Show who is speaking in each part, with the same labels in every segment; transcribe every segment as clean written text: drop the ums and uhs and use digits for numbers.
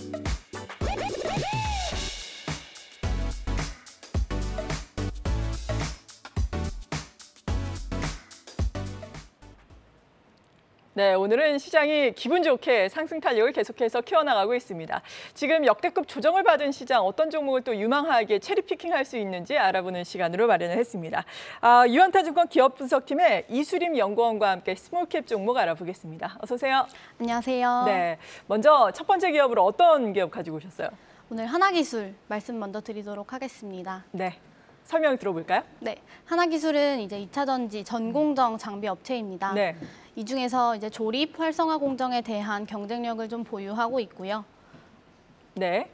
Speaker 1: 네, 오늘은 시장이 기분 좋게 상승 탄력을 계속해서 키워나가고 있습니다. 지금 역대급 조정을 받은 시장, 어떤 종목을 또 유망하게 체리피킹할 수 있는지 알아보는 시간으로 마련을 했습니다. 유한타증권 기업분석팀의 이수림 연구원과 함께 스몰캡 종목 알아보겠습니다. 어서 오세요.
Speaker 2: 안녕하세요.
Speaker 1: 네, 먼저 첫 번째 기업으로 어떤 기업 가지고 오셨어요?
Speaker 2: 오늘 하나기술 말씀 먼저 드리도록 하겠습니다.
Speaker 1: 네, 설명 들어볼까요?
Speaker 2: 네, 하나기술은 이제 2차 전지 전공정 장비 업체입니다.
Speaker 1: 네.
Speaker 2: 이 중에서 이제 조립 활성화 공정에 대한 경쟁력을 좀 보유하고 있고요.
Speaker 1: 네.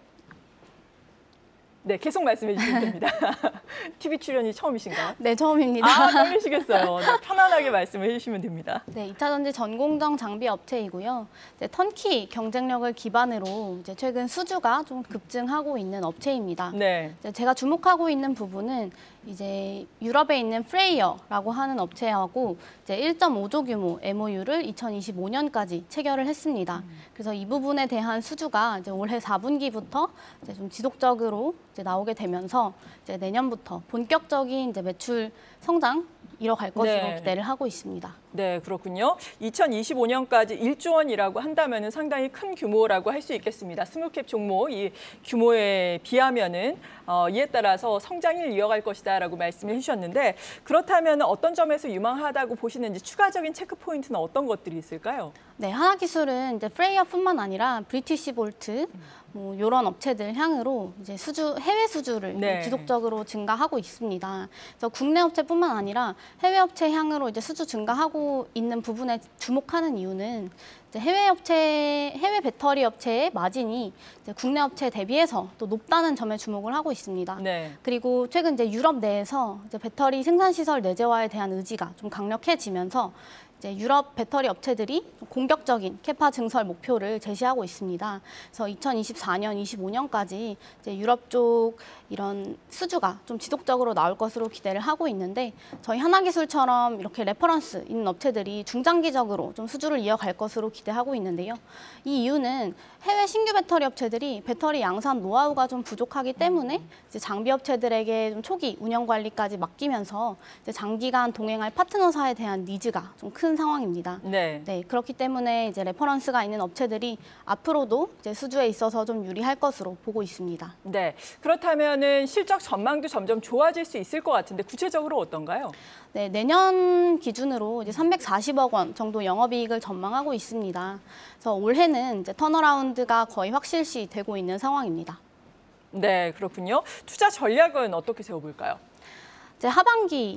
Speaker 1: 네, 계속 말씀해 주시면 됩니다. TV 출연이 처음이신가요?
Speaker 2: 네, 처음입니다.
Speaker 1: 떨리시겠어요. 네, 편안하게 말씀해 주시면 됩니다.
Speaker 2: 네, 2차 전지 전공정 장비 업체이고요. 이제 턴키 경쟁력을 기반으로 이제 최근 수주가 좀 급증하고 있는 업체입니다.
Speaker 1: 네.
Speaker 2: 이제 제가 주목하고 있는 부분은 이제 유럽에 있는 프레이어라고 하는 업체하고 이제 1.5조 규모 MOU를 2025년까지 체결을 했습니다. 그래서 이 부분에 대한 수주가 이제 올해 4분기부터 이제 좀 지속적으로 이제 나오게 되면서 이제 내년부터 본격적인 이제 매출 성장 이뤄갈 것으로
Speaker 1: 네.
Speaker 2: 기대를 하고 있습니다.
Speaker 1: 네, 그렇군요. 2025년까지 1조 원이라고 한다면 상당히 큰 규모라고 할 수 있겠습니다. 스몰캡 종목 이 규모에 비하면은 이에 따라서 성장을 이어갈 것이다라고 말씀을 해주셨는데 그렇다면 어떤 점에서 유망하다고 보시는지 추가적인 체크 포인트는 어떤 것들이 있을까요?
Speaker 2: 네, 하나기술은 이제 프레이어뿐만 아니라 브리티시 볼트 뭐 이런 업체들 향으로 이제 해외 수주를
Speaker 1: 네.
Speaker 2: 지속적으로 증가하고 있습니다. 그래서 국내 업체뿐만 아니라 해외 업체 향으로 이제 수주 증가하고 있는 부분에 주목하는 이유는 이제 해외 배터리 업체의 마진이 이제 국내 업체에 대비해서 또 높다는 점에 주목을 하고 있습니다.
Speaker 1: 네.
Speaker 2: 그리고 최근 이제 유럽 내에서 이제 배터리 생산 시설 내재화에 대한 의지가 좀 강력해지면서 이제 유럽 배터리 업체들이 공격적인 캐파 증설 목표를 제시하고 있습니다. 그래서 2024년, 25년까지 이제 유럽 쪽 이런 수주가 좀 지속적으로 나올 것으로 기대를 하고 있는데 저희 하나기술처럼 이렇게 레퍼런스 있는 업체들이 중장기적으로 좀 수주를 이어갈 것으로 기대하고 있는데요. 이 이유는 해외 신규 배터리 업체들이 배터리 양산 노하우가 좀 부족하기 때문에 이제 장비 업체들에게 좀 초기 운영 관리까지 맡기면서 이제 장기간 동행할 파트너사에 대한 니즈가 좀 큰 상황입니다.
Speaker 1: 네.
Speaker 2: 네, 그렇기 때문에 이제 레퍼런스가 있는 업체들이 앞으로도 이제 수주에 있어서 좀 유리할 것으로 보고 있습니다.
Speaker 1: 네. 그렇다면은 실적 전망도 점점 좋아질 수 있을 것 같은데 구체적으로 어떤가요?
Speaker 2: 네, 내년 기준으로 이제 340억 원 정도 영업이익을 전망하고 있습니다. 그래서 올해는 이제 턴어라운드가 거의 확실시 되고 있는 상황입니다.
Speaker 1: 네, 그렇군요. 투자 전략은 어떻게 세워볼까요?
Speaker 2: 이제 하반기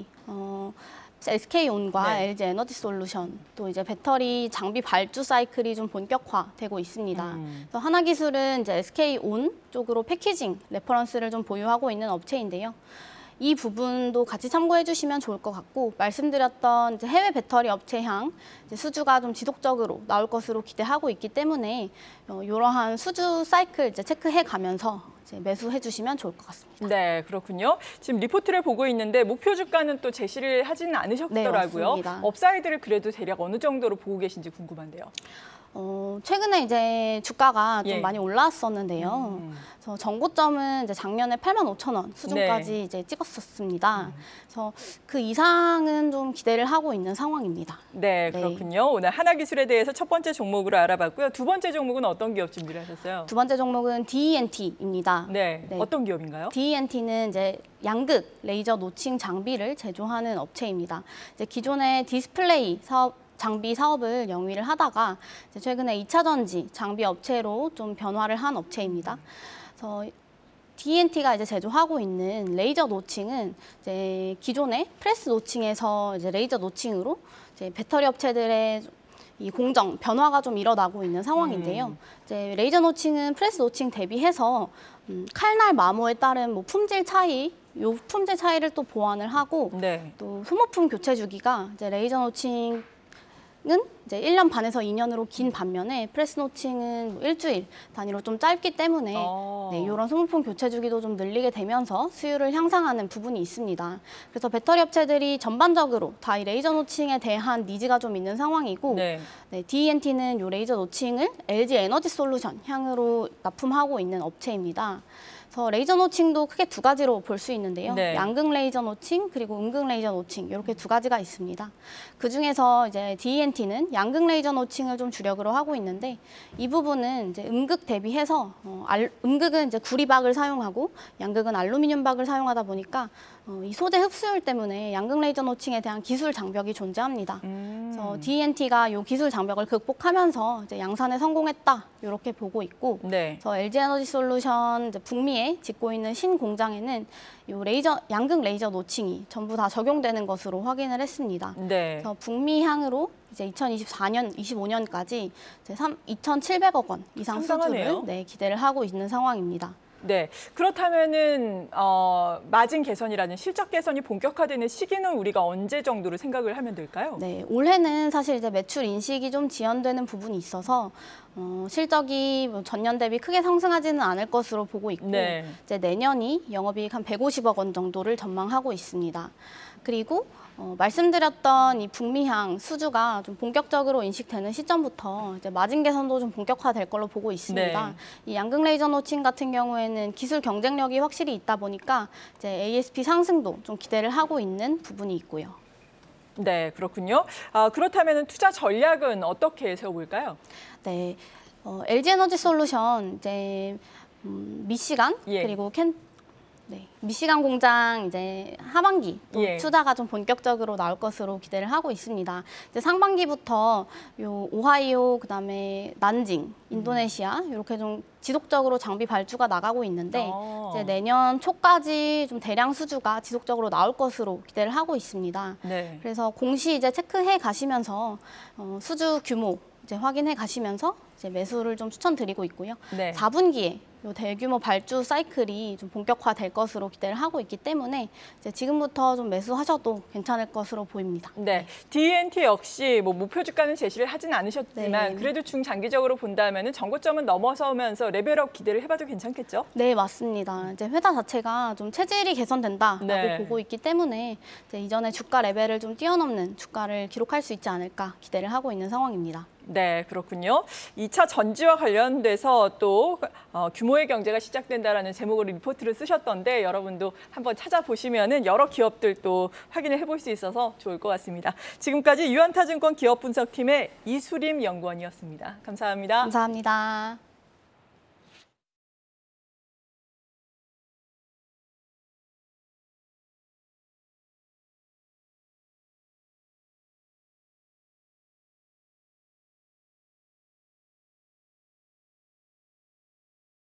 Speaker 2: SK온과
Speaker 1: 네.
Speaker 2: LG 에너지 솔루션 또 이제 배터리 장비 발주 사이클이 좀 본격화되고 있습니다. 그래서 하나기술은 이제 SK온 쪽으로 패키징 레퍼런스를 좀 보유하고 있는 업체인데요. 이 부분도 같이 참고해 주시면 좋을 것 같고 말씀드렸던 이제 해외 배터리 업체향 이제 수주가 좀 지속적으로 나올 것으로 기대하고 있기 때문에 이러한 수주 사이클 이제 체크해 가면서 이제 매수해 주시면 좋을 것 같습니다.
Speaker 1: 네, 그렇군요. 지금 리포트를 보고 있는데 목표 주가는 또 제시를 하지는 않으셨더라고요.
Speaker 2: 네, 맞습니다.
Speaker 1: 업사이드를 그래도 대략 어느 정도로 보고 계신지 궁금한데요.
Speaker 2: 최근에 이제 주가가 좀
Speaker 1: 예.
Speaker 2: 많이 올라왔었는데요. 그래서 전고점은 이제 작년에 85,000원 수준까지
Speaker 1: 네.
Speaker 2: 이제 찍었었습니다. 그래서 그 이상은 좀 기대를 하고 있는 상황입니다.
Speaker 1: 네, 그렇군요. 오늘 하나기술에 대해서 첫 번째 종목으로 알아봤고요. 두 번째 종목은 어떤 기업 준비를 하셨어요?
Speaker 2: 두 번째 종목은 DENT입니다.
Speaker 1: 네,
Speaker 2: 네.
Speaker 1: 어떤 기업인가요?
Speaker 2: DENT는 이제 양극 레이저 노칭 장비를 제조하는 업체입니다. 이제 기존의 디스플레이 장비 사업을 영위를 하다가 이제 최근에 2차 전지 장비 업체로 좀 변화를 한 업체입니다. 그래서 DENT가 이제 제조하고 있는 레이저 노칭은 이제 기존의 프레스 노칭에서 이제 레이저 노칭으로 이제 배터리 업체들의 이 공정 변화가 좀 일어나고 있는 상황인데요. 이제 레이저 노칭은 프레스 노칭 대비해서 칼날 마모에 따른 뭐 품질 차이를 또 보완을 하고
Speaker 1: 네.
Speaker 2: 또 소모품 교체 주기가 이제 레이저 노칭 이제 1년 반에서 2년으로 긴 반면에 프레스 노칭은 뭐 일주일 단위로 좀 짧기 때문에 네, 이런 소모품 교체 주기도 좀 늘리게 되면서 수율을 향상하는 부분이 있습니다. 그래서 배터리 업체들이 전반적으로 다 이 레이저 노칭에 대한 니즈가 좀 있는 상황이고
Speaker 1: 네.
Speaker 2: 네, DENT는 이 레이저 노칭을 LG 에너지 솔루션 향으로 납품하고 있는 업체입니다. 그래서 레이저 노칭도 크게 두 가지로 볼 수 있는데요.
Speaker 1: 네.
Speaker 2: 양극 레이저 노칭 그리고 음극 레이저 노칭 이렇게 두 가지가 있습니다. 그 중에서 이제 DENT는 양극 레이저 노칭을 좀 주력으로 하고 있는데 이 부분은 이제 음극 대비해서 음극은 이제 구리박을 사용하고 양극은 알루미늄 박을 사용하다 보니까 이 소재 흡수율 때문에 양극 레이저 노칭에 대한 기술 장벽이 존재합니다. 그래서 DENT가 이 기술 장벽을 극복하면서 이제 양산에 성공했다 이렇게 보고 있고,
Speaker 1: 네.
Speaker 2: 그래서 LG 에너지 솔루션 이제 북미에 짓고 있는 신 공장에는 이 양극 레이저 노칭이 전부 다 적용되는 것으로 확인을 했습니다.
Speaker 1: 네.
Speaker 2: 그래서 북미 향으로 이제 2024년, 25년까지 이제 2,700억 원 이상
Speaker 1: 상당하네요.
Speaker 2: 수주를 네, 기대를 하고 있는 상황입니다.
Speaker 1: 네, 그렇다면은 마진 개선이라는 실적 개선이 본격화되는 시기는 우리가 언제 정도로 생각을 하면 될까요?
Speaker 2: 네, 올해는 사실 이제 매출 인식이 좀 지연되는 부분이 있어서 실적이 뭐 전년 대비 크게 상승하지는 않을 것으로 보고 있고,
Speaker 1: 네.
Speaker 2: 이제 내년이 영업이익 한 150억 원 정도를 전망하고 있습니다. 그리고 말씀드렸던 이 북미향 수주가 좀 본격적으로 인식되는 시점부터 이제 마진 개선도 좀 본격화될 걸로 보고 있습니다.
Speaker 1: 네.
Speaker 2: 이 양극 레이저 노칭 같은 경우에는 기술 경쟁력이 확실히 있다 보니까 이제 ASP 상승도 좀 기대를 하고 있는 부분이 있고요.
Speaker 1: 네, 그렇군요. 그렇다면 투자 전략은 어떻게 세워볼까요?
Speaker 2: 네, LG 에너지 솔루션 이제 미시간
Speaker 1: 예.
Speaker 2: 그리고 미시간 공장 이제 하반기 또
Speaker 1: 예.
Speaker 2: 투자가 좀 본격적으로 나올 것으로 기대를 하고 있습니다. 이제 상반기부터 요 오하이오 그다음에 난징, 인도네시아 이렇게 좀 지속적으로 장비 발주가 나가고 있는데 이제 내년 초까지 좀 대량 수주가 지속적으로 나올 것으로 기대를 하고 있습니다.
Speaker 1: 네.
Speaker 2: 그래서 공시 이제 체크해 가시면서 수주 규모 이제 확인해 가시면서 이제 매수를 좀 추천드리고 있고요.
Speaker 1: 네.
Speaker 2: 4분기에 요 대규모 발주 사이클이 좀 본격화될 것으로 기대를 하고 있기 때문에 이제 지금부터 좀 매수하셔도 괜찮을 것으로 보입니다.
Speaker 1: 네, DENT 역시 뭐 목표 주가는 제시를 하진 않으셨지만
Speaker 2: 네.
Speaker 1: 그래도 중장기적으로 본다면은 전고점은 넘어서면서 레벨업 기대를 해봐도 괜찮겠죠?
Speaker 2: 네, 맞습니다. 이제 회사 자체가 좀 체질이 개선된다라고
Speaker 1: 네.
Speaker 2: 보고 있기 때문에 이제 이전에 주가 레벨을 좀 뛰어넘는 주가를 기록할 수 있지 않을까 기대를 하고 있는 상황입니다.
Speaker 1: 네, 그렇군요. 2차 전지와 관련돼서 또 규모의 경제가 시작된다라는 제목으로 리포트를 쓰셨던데 여러분도 한번 찾아보시면은 여러 기업들 또 확인을 해볼 수 있어서 좋을 것 같습니다. 지금까지 유한타증권 기업분석팀의 이수림 연구원이었습니다. 감사합니다.
Speaker 2: 감사합니다.